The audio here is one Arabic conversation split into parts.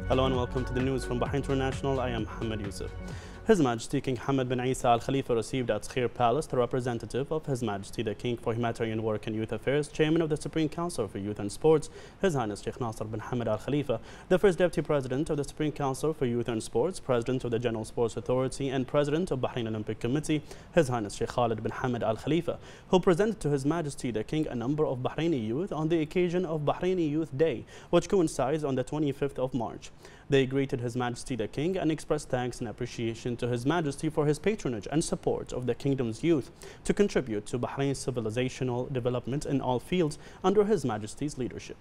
Hello and welcome to the news from Bahrain International. I am Mohammed Yusuf. His Majesty King Hamad bin Isa Al Khalifa received at Khair Palace the representative of His Majesty the King for Humanitarian Work and Youth Affairs, Chairman of the Supreme Council for Youth and Sports, His Highness Sheikh Nasser bin Hamad Al Khalifa, the First Deputy President of the Supreme Council for Youth and Sports, President of the General Sports Authority and President of Bahrain Olympic Committee, His Highness Sheikh Khalid bin Hamad Al Khalifa, who presented to His Majesty the King a number of Bahraini youth on the occasion of Bahraini Youth Day, which coincides on the 25th of March. They greeted His Majesty the King and expressed thanks and appreciation to His Majesty for his patronage and support of the Kingdom's youth to contribute to Bahrain's civilizational development in all fields under His Majesty's leadership.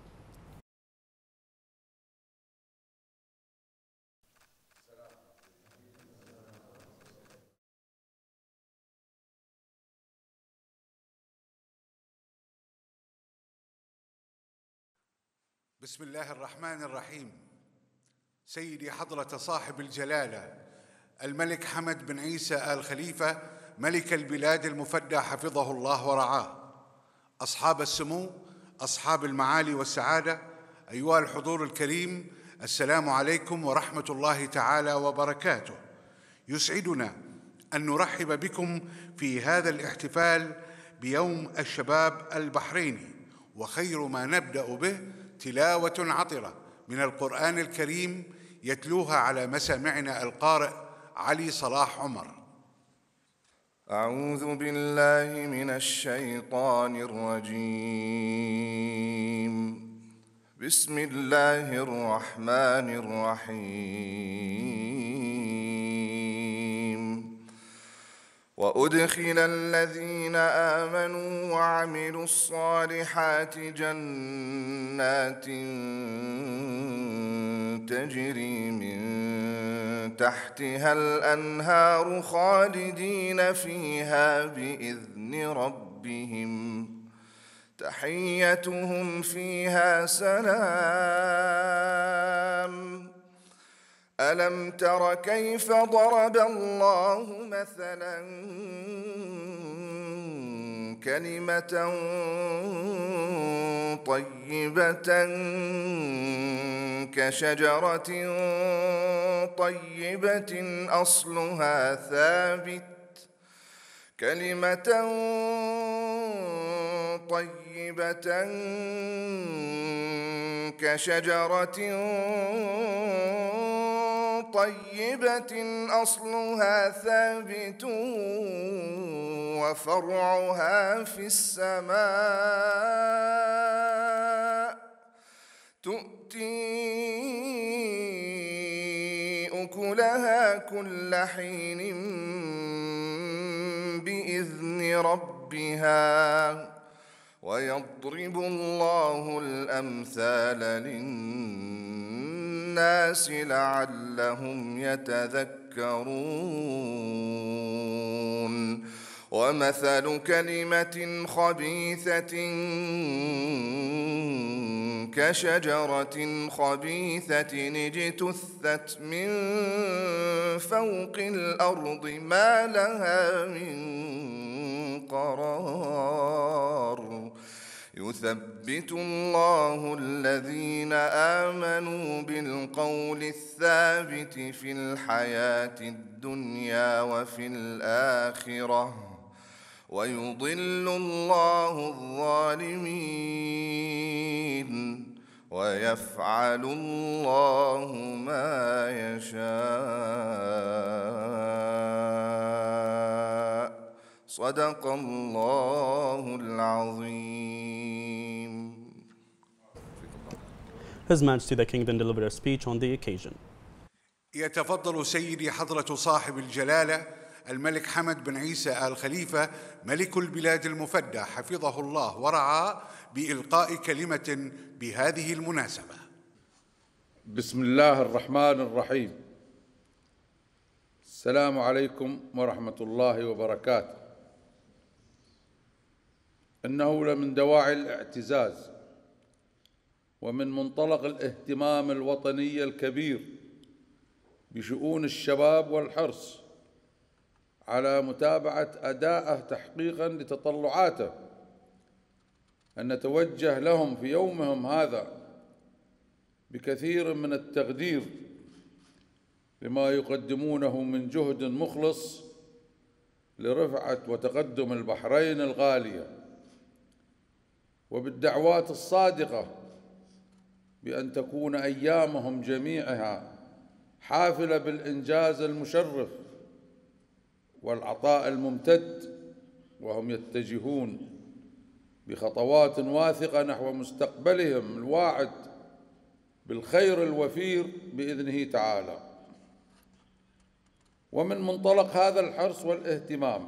بسم الله الرحمن الرحيم. سيدي حضرة صاحب الجلالة الملك حمد بن عيسى آل خليفة ملك البلاد المفدى حفظه الله ورعاه، أصحاب السمو، أصحاب المعالي والسعادة، أيها الحضور الكريم، السلام عليكم ورحمة الله تعالى وبركاته. يسعدنا أن نرحب بكم في هذا الاحتفال بيوم الشباب البحريني، وخير ما نبدأ به تلاوة عطرة من القرآن الكريم يتلوها على مسامعنا القارئ علي صلاح عمر. أعوذ بالله من الشيطان الرجيم. بسم الله الرحمن الرحيم. وأدخل الذين آمنوا وعملوا الصالحات جنات تجري من تحتها الأنهار خالدين فيها بإذن ربهم تحيتهم فيها سلام. ألم تر كيف ضرب الله مثلا كلمة طيبة كشجرة طيبة أصلها ثابت كلمة طيبة كشجرة طيبة أصلها ثابت وفرعها في السماء تؤتي أكلها كل حين بإذن ربها ويضرب الله الأمثال للناس لعلهم يتذكرون. ومثل كلمة خبيثة كشجرة خبيثة اجتثت من فوق الأرض ما لها من قرار. يثبت الله الذين آمنوا بالقول الثابت في الحياة الدنيا وفي الآخرة ويضل الله الظالمين ويفعل الله ما يشاء. صدق الله العظيم. His Majesty the King then delivered a speech on the occasion. يتفضل سيدي حضرة صاحب الجلالة الملك حمد بن عيسى آل خليفة ملك البلاد المفدى حفظه الله ورعاه بإلقاء كلمة بهذه المناسبة. بسم الله الرحمن الرحيم. السلام عليكم ورحمة الله وبركاته. إنه لمن دواعي الاعتزاز ومن منطلق الاهتمام الوطني الكبير بشؤون الشباب والحرص على متابعة أدائه تحقيقاً بكثير من التقدير لما يقدمونه من جهد مخلص لرفعة وتقدم البحرين الغالية، وبالدعوات الصادقة بأن تكون أيامهم جميعها حافلة بالإنجاز المشرف والعطاء الممتد، وهم يتجهون بخطوات واثقة نحو مستقبلهم الواعد بالخير الوفير بإذنه تعالى. ومن منطلق هذا الحرص والاهتمام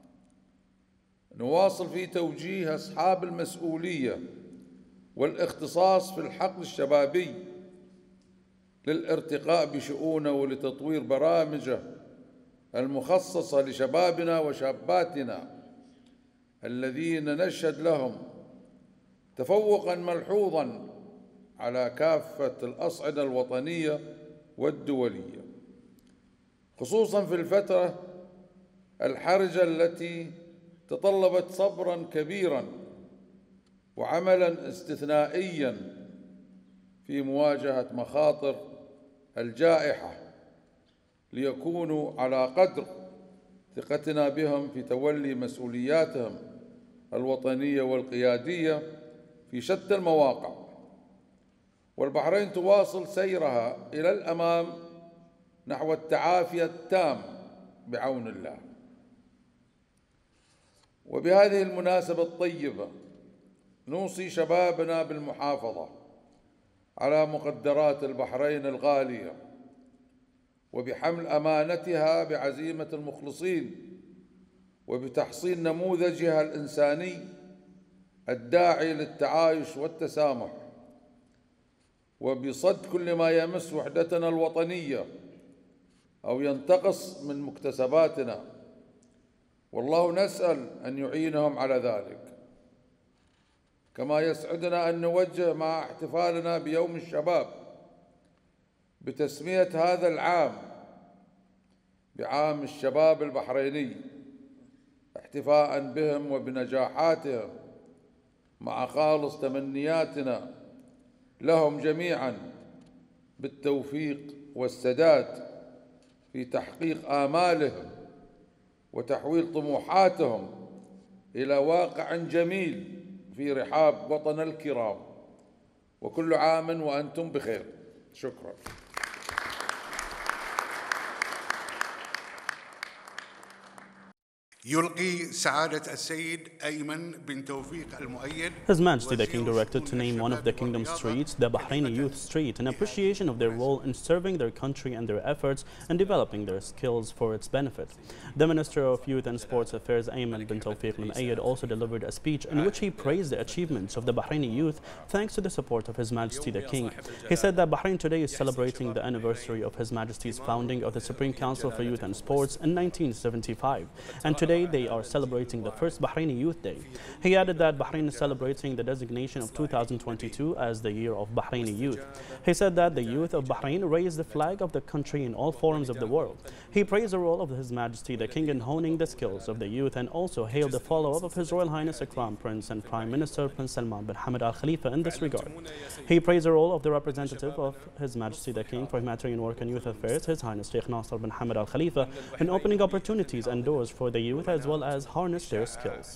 نواصل في توجيه أصحاب المسؤولية والاختصاص في الحقل الشبابي للارتقاء بشؤونه ولتطوير برامجه المخصصة لشبابنا وشاباتنا الذين نشهد لهم تفوقاً ملحوظاً على كافة الأصعدة الوطنية والدولية، خصوصاً في الفترة الحرجة التي تطلبت صبراً كبيراً وعملاً استثنائياً في مواجهة مخاطر الجائحة، ليكونوا على قدر ثقتنا بهم في تولي مسؤولياتهم الوطنية والقيادية في شتى المواقع. والبحرين تواصل سيرها إلى الأمام نحو التعافي التام بعون الله. وبهذه المناسبة الطيبة نوصي شبابنا بالمحافظة على مقدرات البحرين الغالية وبحمل أمانتها بعزيمة المخلصين، وبتحصين نموذجها الإنساني الداعي للتعايش والتسامح، وبصد كل ما يمس وحدتنا الوطنية أو ينتقص من مكتسباتنا، والله نسأل أن يعينهم على ذلك. كما يسعدنا أن نوجه مع احتفالنا بيوم الشباب بتسمية هذا العام بعام الشباب البحريني، احتفاء بهم وبنجاحاتهم، مع خالص تمنياتنا لهم جميعا بالتوفيق والسداد في تحقيق آمالهم وتحويل طموحاتهم إلى واقع جميل في رحاب وطن الكرام. وكل عام وأنتم بخير. شكرا. يلقي سعادة السيد أيمن بن توفيق المؤيد. His Majesty the King directed to name one of the kingdom's streets the Bahraini Youth Street in appreciation of their role in serving their country and their efforts in developing their skills for its benefit. The Minister of Youth and Sports Affairs Ayman bin Tawfiq al-Muayyad also delivered a speech in which he praised the achievements of the Bahraini youth thanks to the support of His Majesty the King. He said that Bahrain today is celebrating the anniversary of His Majesty's founding of the Supreme Council for Youth and Sports in 1975, and today they are celebrating the first Bahraini Youth Day. He added that Bahrain is celebrating the designation of 2022 as the year of Bahraini youth. He said that the youth of Bahrain raised the flag of the country in all forums of the world. He praised the role of His Majesty the King in honing the skills of the youth, and also hailed the follow-up of His Royal Highness the Crown Prince and Prime Minister Prince Salman bin Hamad Al Khalifa in this regard. He praised the role of the representative of His Majesty the King for Humanitarian Work and Youth Affairs, His Highness Sheikh Nasser bin Hamad Al Khalifa, in opening opportunities and doors for the youth as well as harness their skills.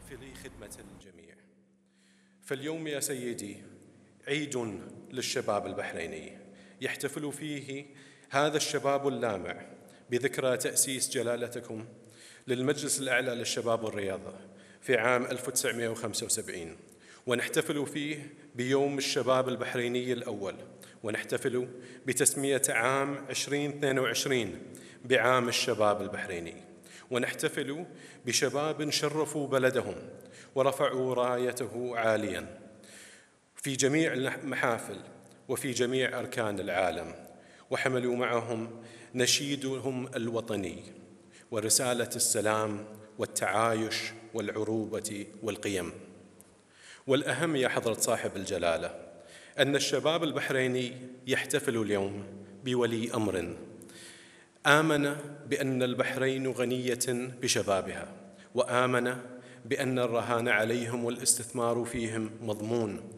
فاليوم يا سيدي عيد للشباب البحريني يحتفل فيه هذا الشباب اللامع بذكرى تأسيس جلالتكم للمجلس الأعلى للشباب والرياضة في عام 1975، ونحتفل فيه بيوم الشباب البحريني الأول، ونحتفل بتسمية عام 2022 بعام الشباب البحريني، ونحتفل بشباب شرفوا بلدهم ورفعوا رايته عاليا في جميع المحافل وفي جميع أركان العالم، وحملوا معهم نشيدهم الوطني ورسالة السلام والتعايش والعروبة والقيم. والأهم يا حضرة صاحب الجلالة أن الشباب البحريني يحتفل اليوم بولي أمر آمن بأن البحرين غنية بشبابها، وآمن بأن الرهان عليهم والاستثمار فيهم مضمون،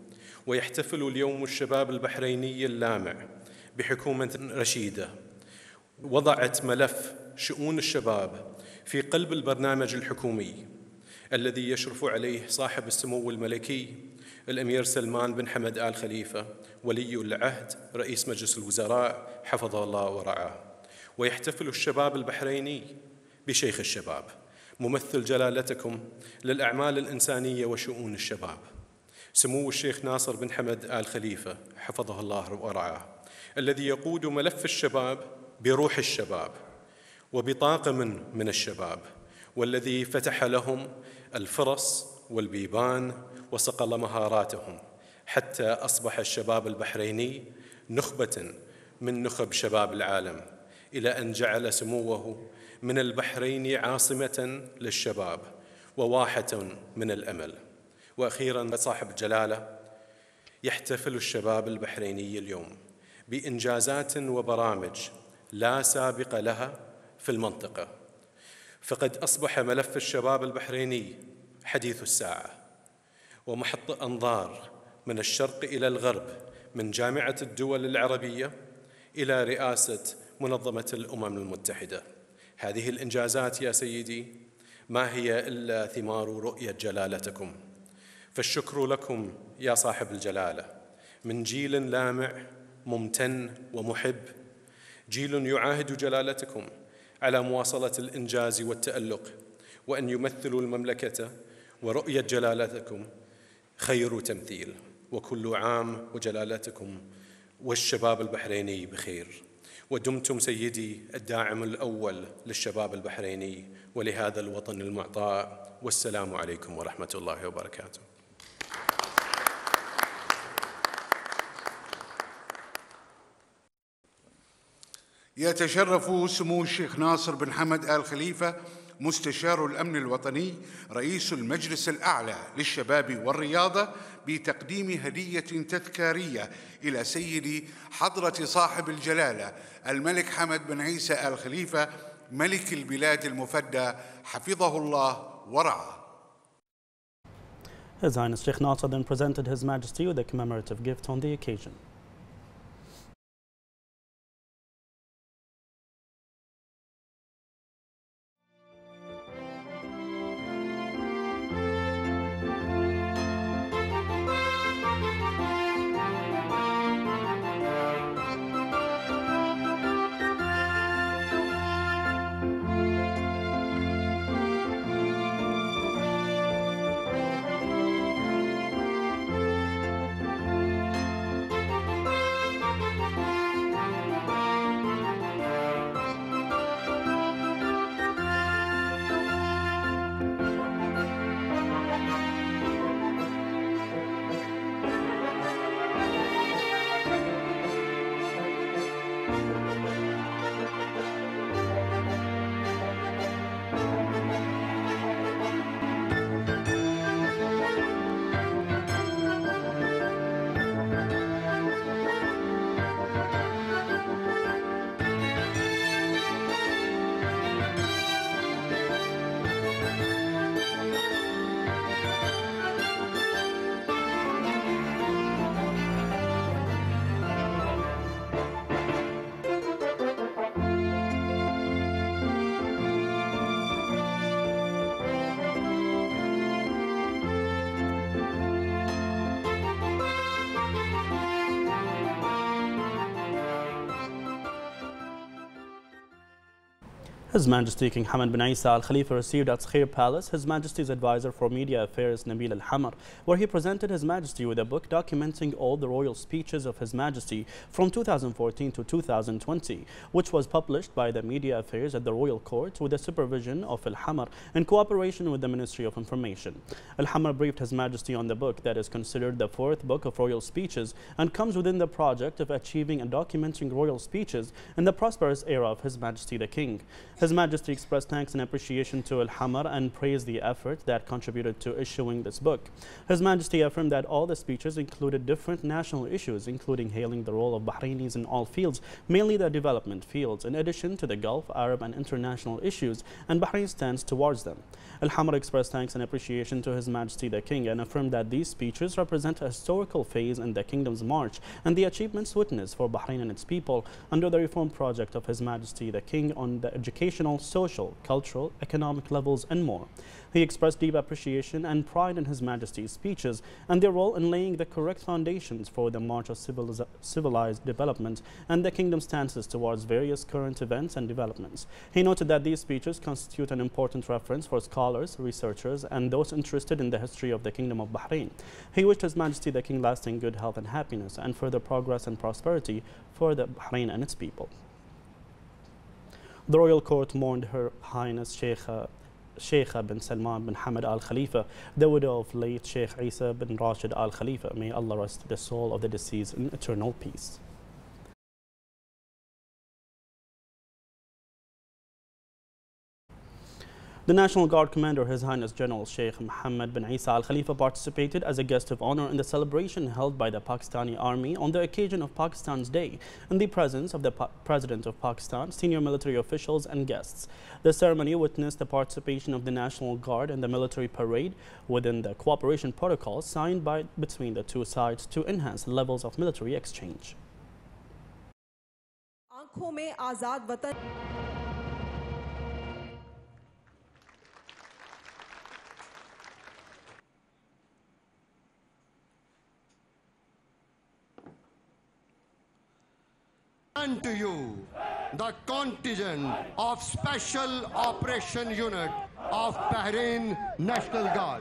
ويحتفل اليوم الشباب البحريني اللامع بحكومة رشيدة وضعت ملف شؤون الشباب في قلب البرنامج الحكومي الذي يشرف عليه صاحب السمو الملكي الأمير سلمان بن حمد آل خليفة ولي العهد رئيس مجلس الوزراء حفظه الله ورعاه. ويحتفل الشباب البحريني بشيخ الشباب ممثل جلالتكم للأعمال الإنسانية وشؤون الشباب سمو الشيخ ناصر بن حمد آل خليفة حفظه الله ورعاه، الذي يقود ملف الشباب بروح الشباب وبطاقم من الشباب، والذي فتح لهم الفرص والبيبان وصقل مهاراتهم حتى أصبح الشباب البحريني نخبة من نخب شباب العالم، إلى أن جعل سموه من البحرين عاصمة للشباب وواحة من الأمل. وأخيراً صاحب الجلالة، يحتفل الشباب البحريني اليوم بإنجازات وبرامج لا سابق لها في المنطقة، فقد أصبح ملف الشباب البحريني حديث الساعة ومحط أنظار من الشرق إلى الغرب، من جامعة الدول العربية إلى رئاسة منظمة الأمم المتحدة. هذه الإنجازات يا سيدي ما هي إلا ثمار رؤية جلالتكم، فالشكر لكم يا صاحب الجلالة من جيل لامع ممتن ومحب، جيل يعاهد جلالتكم على مواصلة الإنجاز والتألق، وأن يمثلوا المملكة ورؤية جلالتكم خير تمثيل. وكل عام وجلالتكم والشباب البحريني بخير، ودمتم سيدي الداعم الأول للشباب البحريني ولهذا الوطن المعطاء. والسلام عليكم ورحمة الله وبركاته. يتشرف سمو الشيخ ناصر بن حمد آل خليفة مستشار الأمن الوطني رئيس المجلس الأعلى للشباب والرياضة بتقديم هدية تذكارية إلى سيدي حضرة صاحب الجلالة الملك حمد بن عيسى آل خليفة ملك البلاد المفدى حفظه الله ورعاه. His Highness Sheikh Nasser then presented His Majesty with a commemorative gift on the occasion. His Majesty King Hamad bin Isa Al Khalifa received at Khair Palace His Majesty's Advisor for Media Affairs Nabil Al Hamar, where he presented His Majesty with a book documenting all the royal speeches of His Majesty from 2014 to 2020, which was published by the Media Affairs at the Royal Court with the supervision of Al Hamar in cooperation with the Ministry of Information. Al Hamar briefed His Majesty on the book that is considered the fourth book of royal speeches and comes within the project of achieving and documenting royal speeches in the prosperous era of His Majesty the King. His Majesty expressed thanks and appreciation to Al-Hamar and praised the effort that contributed to issuing this book. His Majesty affirmed that all the speeches included different national issues, including hailing the role of Bahrainis in all fields, mainly the development fields, in addition to the Gulf, Arab and international issues, and Bahrain's stance towards them. Al-Hamar expressed thanks and appreciation to His Majesty the King and affirmed that these speeches represent a historical phase in the kingdom's march and the achievements witnessed for Bahrain and its people under the reform project of His Majesty the King on the educational, social, cultural, economic levels and more. He expressed deep appreciation and pride in His Majesty's speeches and their role in laying the correct foundations for the march of civilized development and the kingdom's stances towards various current events and developments. He noted that these speeches constitute an important reference for scholars, researchers, and those interested in the history of the Kingdom of Bahrain. He wished His Majesty the King lasting good health and happiness and further progress and prosperity for the Bahrain and its people. The Royal Court mourned Her Highness Sheikha bin Salman bin Hamad Al Khalifa, the widow of late Sheikh Isa bin Rashid Al Khalifa. May Allah rest the soul of the deceased in eternal peace. The National Guard Commander, His Highness General Sheikh Mohammed bin Isa Al Khalifa, participated as a guest of honor in the celebration held by the Pakistani Army on the occasion of Pakistan's Day, in the presence of the President of Pakistan, senior military officials and guests. The ceremony witnessed the participation of the National Guard in the military parade within the cooperation protocol signed between the two sides to enhance levels of military exchange. And to you, the contingent of Special Operation Unit of Bahrain National Guard.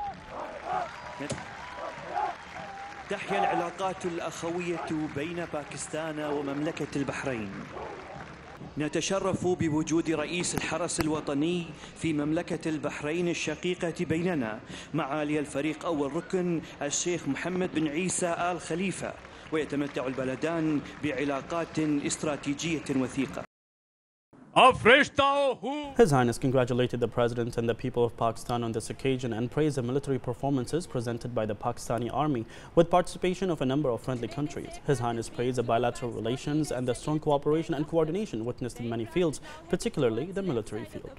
تحيا العلاقات الأخوية بين باكستان ومملكة البحرين. نتشرف بوجود رئيس الحرس الوطني في مملكة البحرين الشقيقة بيننا، معالي الفريق أول ركن الشيخ محمد بن عيسى آل خليفة، ويتمتع البلدان بعلاقات استراتيجية وثيقة. His Highness congratulated the President and the people of Pakistan on this occasion and praised the military performances presented by the Pakistani Army with participation of a number of friendly countries. His Highness praised the bilateral relations and the strong cooperation and coordination witnessed in many fields, particularly the military field.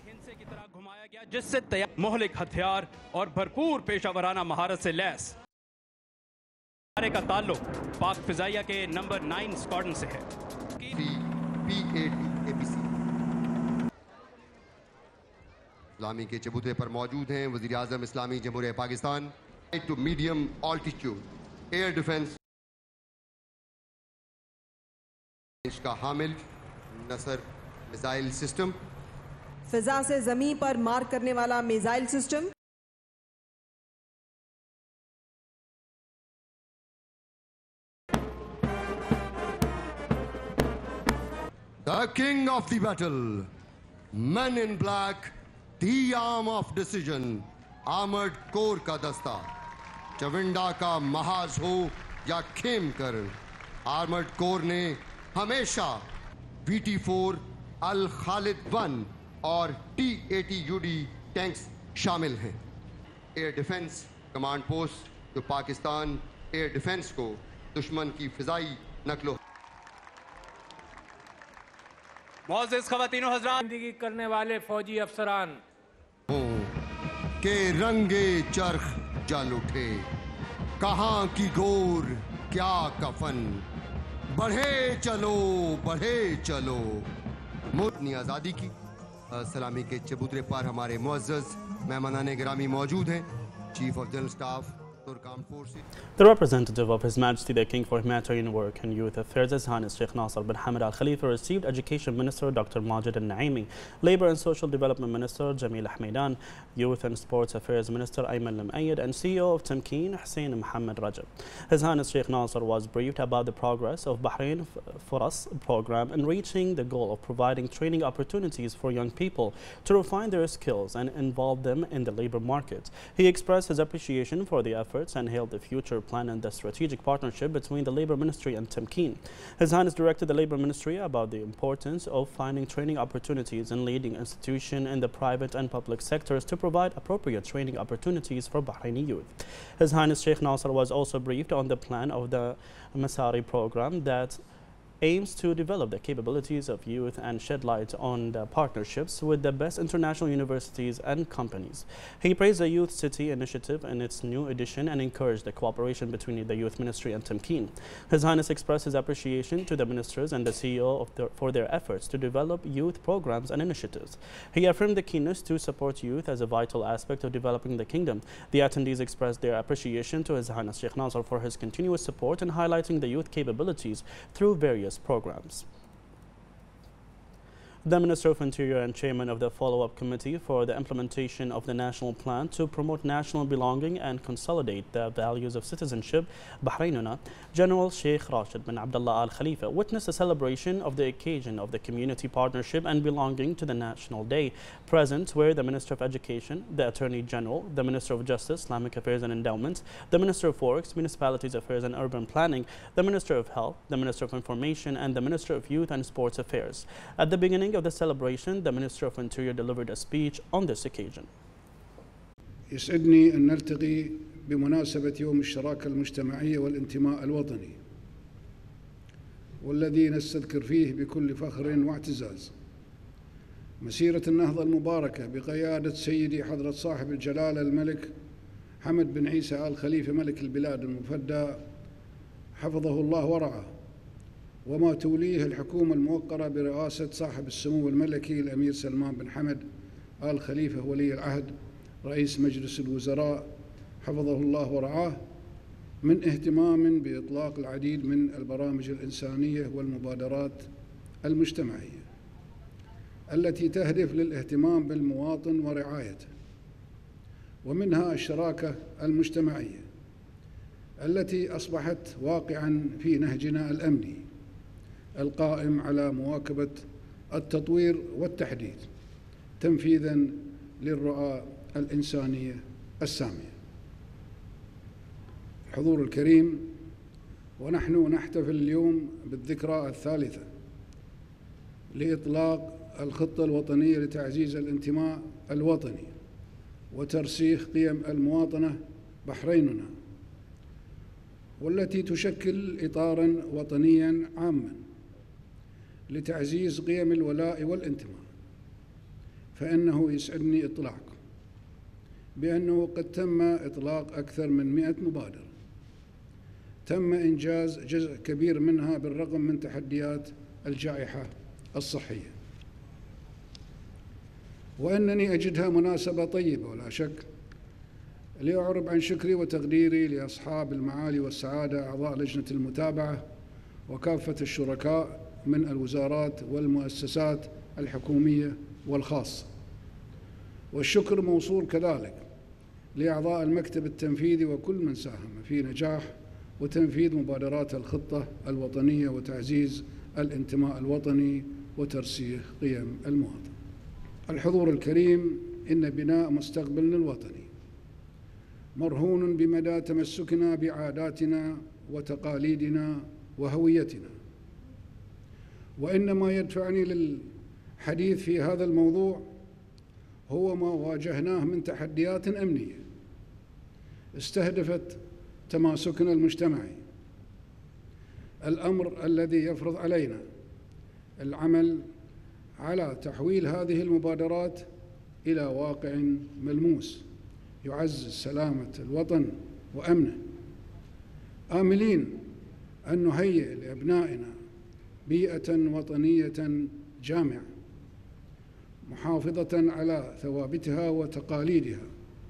का ताल्लुक पाक फिजाइया के नंबर 9 स्क्वाड्रन से है। इस्लामी के चबूतरे पर मौजूद हैं वज़ीर आज़म इस्लामी जमहूरियत Pakistan. Two medium altitude air defence का हामिल नसर मिसाइल सिस्टम, फिजा से जमीन पर मार करने वाला missile system. The king of the battle, men in black, the arm of decision, armored corps का दस्ता, चविंडा का महाज हो या खेमकर, armored corps ने हमेशा VT4, अल खालिद 1 और T-80 UD टैंक्स शामिल हैं। एयर डिफेंस कमांड पोस्ट जो पाकिस्तान एयर डिफेंस को दुश्मन की फिजाई नकलो मोअज़्ज़िज़ ख़वातीनो हज़रात, ज़िंदगी करने वाले फौजी अफसरान के रंगे चरख जल उठे, कहाँ की गोर क्या कफन, बढ़े चलो मुल्क आज़ादी की सलामी के चबूतरे पर हमारे मुअज़्ज़ज़ मेहमानाने गिरामी मौजूद हैं। Chief of general staff The representative of His Majesty the King for Humanitarian Work and Youth Affairs, His Highness Sheikh Nasser bin Hamad Al Khalifa, received Education Minister Dr. Majid Al Naimi, Labour and Social Development Minister Jamil Ahmeidan, Youth and Sports Affairs Minister Ayman Lam'ayed, and CEO of Tamkeen Hussein Muhammad Rajab. His Highness Sheikh Nasser was briefed about the progress of Bahrain for Us program in reaching the goal of providing training opportunities for young people to refine their skills and involve them in the labour market. He expressed his appreciation for the effort efforts and hailed the future plan and the strategic partnership between the Labor Ministry and Tamkeen. His Highness directed the Labor Ministry about the importance of finding training opportunities in leading institutions in the private and public sectors to provide appropriate training opportunities for Bahraini youth. His Highness Sheikh Nasser was also briefed on the plan of the Masari program that aims to develop the capabilities of youth and shed light on the partnerships with the best international universities and companies. He praised the Youth City initiative in its new edition and encouraged the cooperation between the Youth Ministry and Tamkeen. His Highness expressed his appreciation to the ministers and the CEO for their efforts to develop youth programs and initiatives. He affirmed the keenness to support youth as a vital aspect of developing the kingdom. The attendees expressed their appreciation to His Highness Sheikh Nasser for his continuous support in highlighting the youth capabilities through various programs. The Minister of Interior and Chairman of the Follow-up Committee for the implementation of the National Plan to promote national belonging and consolidate the values of citizenship, Bahrainuna, General Sheikh Rashid bin Abdullah Al Khalifa, witnessed a celebration of the occasion of the community partnership and belonging to the National Day. Present were the Minister of Education, the Attorney General, the Minister of Justice, Islamic Affairs and Endowments, the Minister of Works, Municipalities Affairs and Urban Planning, the Minister of Health, the Minister of Information, and the Minister of Youth and Sports Affairs. At the beginning of the celebration, the Minister of Interior delivered a speech on this occasion. يسعدني أن نلتقي بمناسبة يوم الشراكة المجتمعية والانتماء الوطني، والذي نستذكر فيه بكل فخر واعتزاز مسيرة النهضة المباركة بقيادة سيدي حضرة صاحب الجلالة الملك حمد بن عيسى آل خليفة ملك البلاد المفدى حفظه الله ورعاه، وما توليه الحكومة الموقرة برئاسة صاحب السمو الملكي الأمير سلمان بن حمد آل خليفة ولي العهد رئيس مجلس الوزراء حفظه الله ورعاه، من اهتمام بإطلاق العديد من البرامج الإنسانية والمبادرات المجتمعية التي تهدف للاهتمام بالمواطن ورعايته، ومنها الشراكة المجتمعية التي أصبحت واقعاً في نهجنا الأمني القائم على مواكبة التطوير والتحديث تنفيذاً للرؤى الإنسانية السامية. الحضور الكريم، ونحن نحتفل اليوم بالذكرى الثالثة لإطلاق الخطة الوطنية لتعزيز الانتماء الوطني وترسيخ قيم المواطنة بحريننا، والتي تشكل إطاراً وطنياً عاماً لتعزيز قيم الولاء والانتماء. فإنه يسعدني إطلاعكم بأنه قد تم إطلاق أكثر من 100 مبادرة، تم إنجاز جزء كبير منها بالرغم من تحديات الجائحة الصحية، وأنني أجدها مناسبة طيبة ولا شك لأعرب عن شكري وتقديري لأصحاب المعالي والسعادة أعضاء لجنة المتابعة وكافة الشركاء من الوزارات والمؤسسات الحكومية والخاصة، والشكر موصول كذلك لأعضاء المكتب التنفيذي وكل من ساهم في نجاح وتنفيذ مبادرات الخطة الوطنية وتعزيز الانتماء الوطني وترسيخ قيم المواطن. الحضور الكريم، إن بناء مستقبلنا الوطني مرهون بمدى تمسكنا بعاداتنا وتقاليدنا وهويتنا، وإن ما يدفعني للحديث في هذا الموضوع هو ما واجهناه من تحديات أمنية استهدفت تماسكنا المجتمعي، الأمر الذي يفرض علينا العمل على تحويل هذه المبادرات إلى واقع ملموس يعزز سلامة الوطن وأمنه، آملين أن نهيئ لأبنائنا بيئة وطنية جامعة محافظة على ثوابتها وتقاليدها،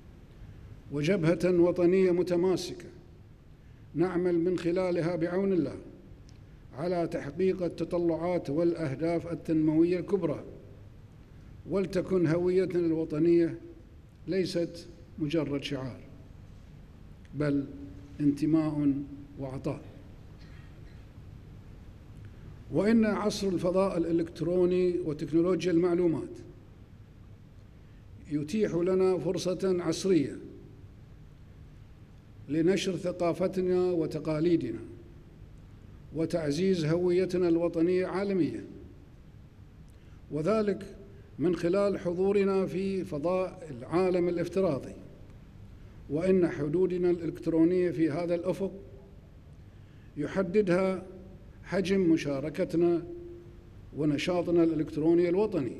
وجبهة وطنية متماسكة نعمل من خلالها بعون الله على تحقيق التطلعات والأهداف التنموية الكبرى. ولتكن هويتنا الوطنية ليست مجرد شعار، بل انتماء وعطاء. وإن عصر الفضاء الإلكتروني وتكنولوجيا المعلومات يتيح لنا فرصة عصرية لنشر ثقافتنا وتقاليدنا وتعزيز هويتنا الوطنية عالميا، وذلك من خلال حضورنا في فضاء العالم الافتراضي، وإن حدودنا الإلكترونية في هذا الأفق يحددها حجم مشاركتنا ونشاطنا الإلكتروني الوطني،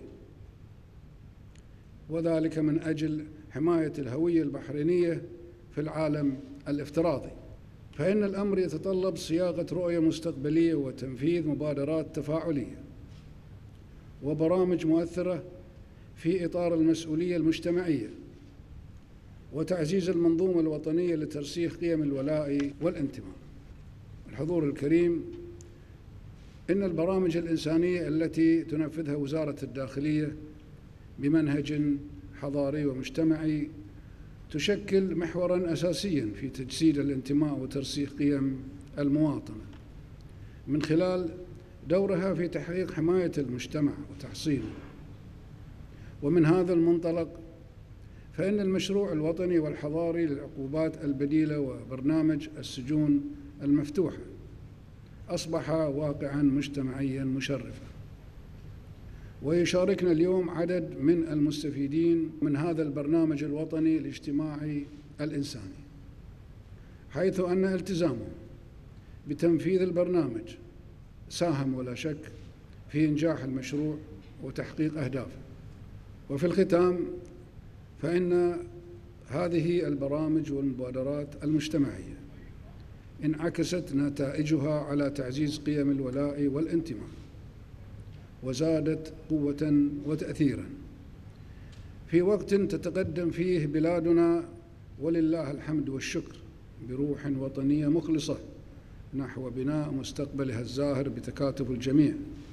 وذلك من أجل حماية الهوية البحرينية في العالم الافتراضي. فإن الأمر يتطلب صياغة رؤية مستقبلية وتنفيذ مبادرات تفاعلية وبرامج مؤثرة في إطار المسؤولية المجتمعية وتعزيز المنظومة الوطنية لترسيخ قيم الولاء والانتماء. الحضور الكريم، إن البرامج الإنسانية التي تنفذها وزارة الداخلية بمنهج حضاري ومجتمعي تشكل محوراً أساسياً في تجسيد الانتماء وترسيخ قيم المواطنة من خلال دورها في تحقيق حماية المجتمع وتحصينه. ومن هذا المنطلق فإن المشروع الوطني والحضاري للعقوبات البديلة وبرنامج السجون المفتوحة أصبح واقعاً مجتمعياً مشرفاً، ويشاركنا اليوم عدد من المستفيدين من هذا البرنامج الوطني الاجتماعي الإنساني، حيث أن التزامهم بتنفيذ البرنامج ساهم ولا شك في إنجاح المشروع وتحقيق أهدافه. وفي الختام فإن هذه البرامج والمبادرات المجتمعية انعكست نتائجها على تعزيز قيم الولاء والانتماء وزادت قوة وتأثيرا في وقت تتقدم فيه بلادنا ولله الحمد والشكر بروح وطنية مخلصة نحو بناء مستقبلها الزاهر بتكاتف الجميع.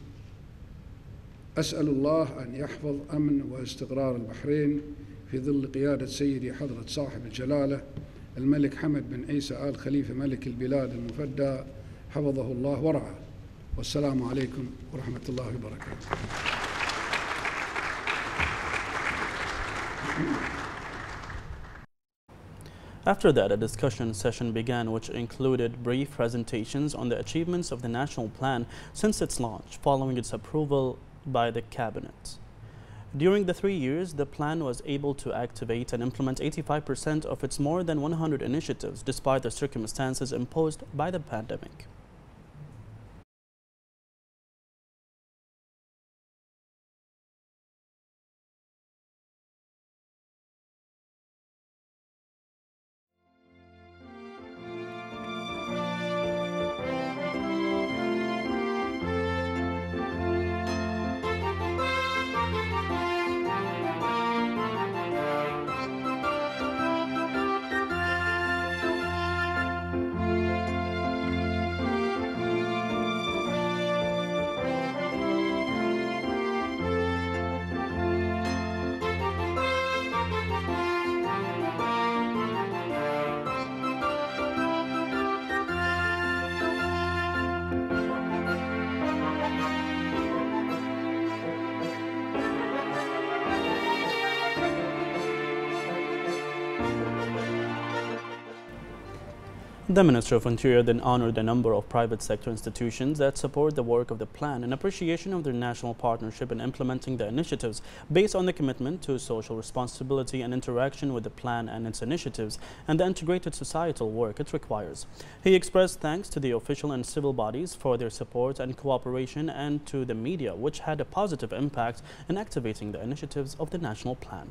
أسأل الله أن يحفظ أمن واستقرار البحرين في ظل قيادة سيدي حضرة صاحب الجلالة الملك حمد بن عيسى آل خليفة ملك البلاد المفدى حفظه الله ورعاه. والسلام عليكم ورحمة الله وبركاته. After that, a discussion session began, which included brief presentations on the achievements of the national plan since its launch, following its approval by the cabinet. During the 3 years, the plan was able to activate and implement 85% of its more than 100 initiatives, despite the circumstances imposed by the pandemic. The Minister of Interior then honored a number of private sector institutions that support the work of the plan in appreciation of their national partnership in implementing the initiatives based on the commitment to social responsibility and interaction with the plan and its initiatives and the integrated societal work it requires. He expressed thanks to the official and civil bodies for their support and cooperation, and to the media, which had a positive impact in activating the initiatives of the national plan.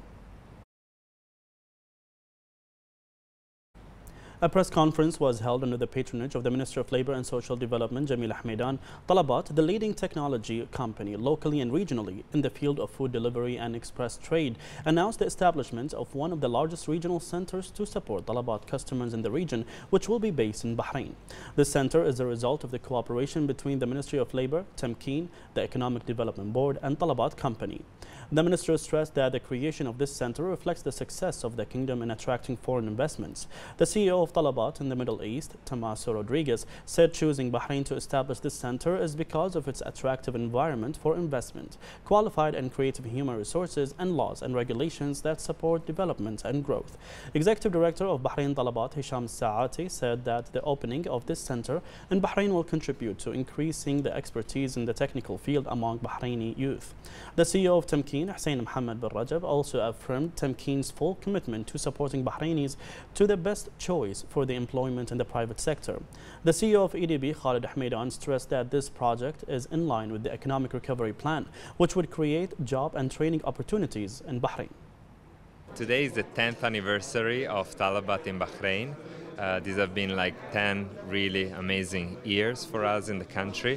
A press conference was held under the patronage of the Minister of Labour and Social Development, Jamil Ahmedan. Talabat, the leading technology company locally and regionally in the field of food delivery and express trade, announced the establishment of one of the largest regional centers to support Talabat customers in the region, which will be based in Bahrain. This center is the result of the cooperation between the Ministry of Labour, Tamkeen, the Economic Development Board, and Talabat Company. The Minister stressed that the creation of this center reflects the success of the Kingdom in attracting foreign investments. The CEO of Talabat in the Middle East, Tomaso Rodriguez, said choosing Bahrain to establish this center is because of its attractive environment for investment, qualified and creative human resources, and laws and regulations that support development and growth. Executive Director of Bahrain Talabat, Hisham Saati, said that the opening of this center in Bahrain will contribute to increasing the expertise in the technical field among Bahraini youth. The CEO of Tamkeen, Hussein Mohammed bin Rajab, also affirmed Tamkeen's full commitment to supporting Bahrainis to the best choice for the employment in the private sector. The CEO of EDB, Khalid Ahmeidan, stressed that this project is in line with the economic recovery plan, which would create job and training opportunities in Bahrain. Today is the 10th anniversary of Talabat in Bahrain. These have been like 10 really amazing years for us in the country.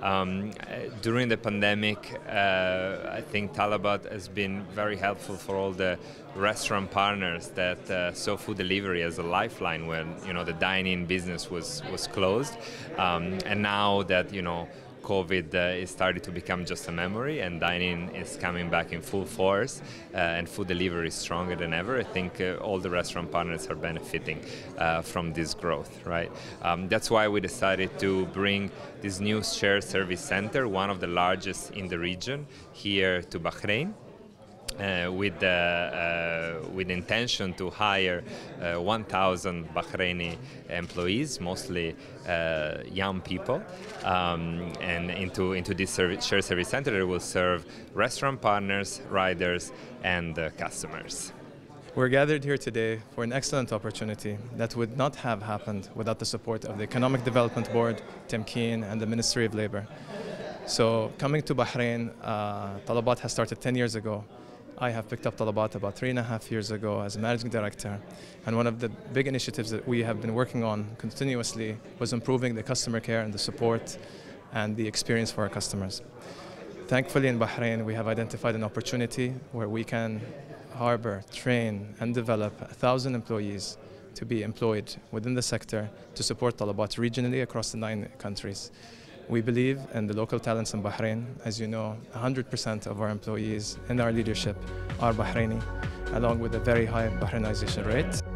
During the pandemic, I think Talabat has been very helpful for all the restaurant partners that saw food delivery as a lifeline when the dine-in business was closed, and now that COVID is starting to become just a memory, and dining is coming back in full force, and food delivery is stronger than ever. I think all the restaurant partners are benefiting from this growth, right? That's why we decided to bring this new shared service center, one of the largest in the region, here to Bahrain. With the intention to hire 1,000 Bahraini employees, mostly young people, and into this shared service center that will serve restaurant partners, riders, and customers. We're gathered here today for an excellent opportunity that would not have happened without the support of the Economic Development Board, Tamkeen, and the Ministry of Labor. So coming to Bahrain, Talabat has started 10 years ago. I have picked up Talabat about 3.5 years ago as managing director, and one of the big initiatives that we have been working on continuously was improving the customer care and the support and the experience for our customers. Thankfully in Bahrain we have identified an opportunity where we can harbor, train and develop 1,000 employees to be employed within the sector to support Talabat regionally across the 9 countries. We believe in the local talents in Bahrain. As you know, 100% of our employees in our leadership are Bahraini, along with a very high Bahrainization rate.